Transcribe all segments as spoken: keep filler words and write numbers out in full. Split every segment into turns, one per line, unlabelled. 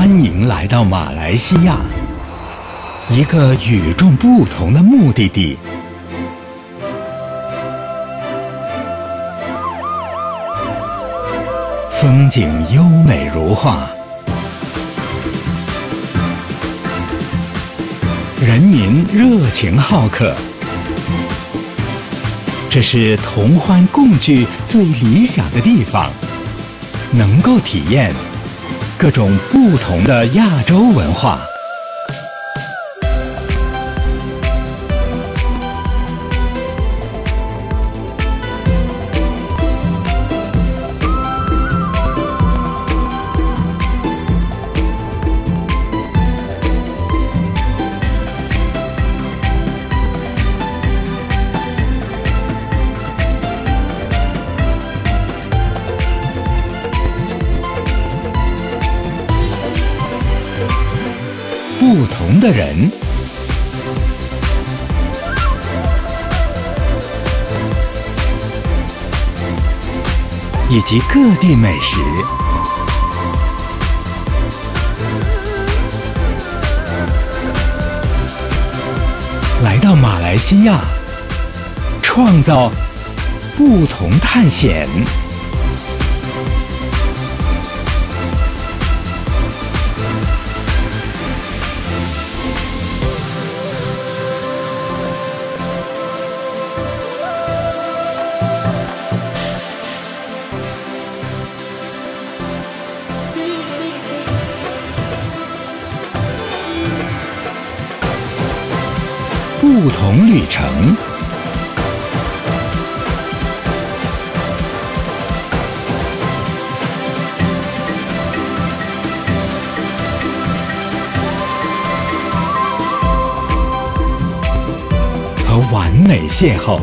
欢迎来到马来西亚，一个与众不同的目的地。风景优美如画，人民热情好客，这是同欢共聚最理想的地方，能够体验各种不同的亚洲文化。不同的人，以及各地美食，来到马来西亚，创造不同探险。不同旅程，和完美邂逅。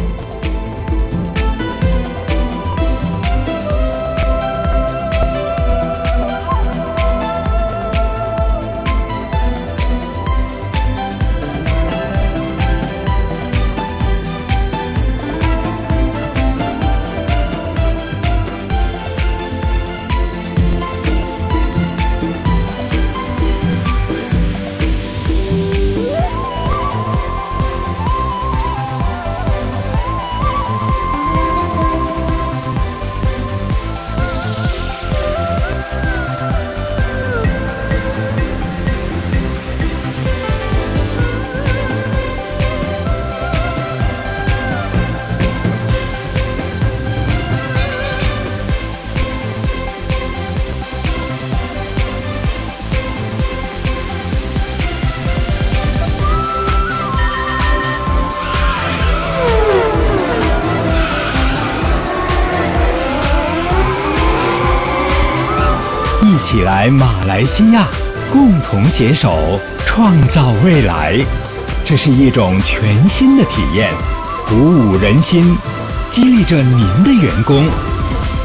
一起来马来西亚，共同携手创造未来。这是一种全新的体验，鼓舞人心，激励着您的员工。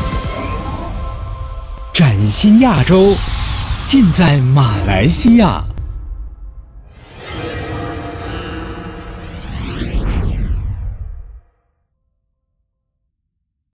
崭新亚洲，尽在马来西亚。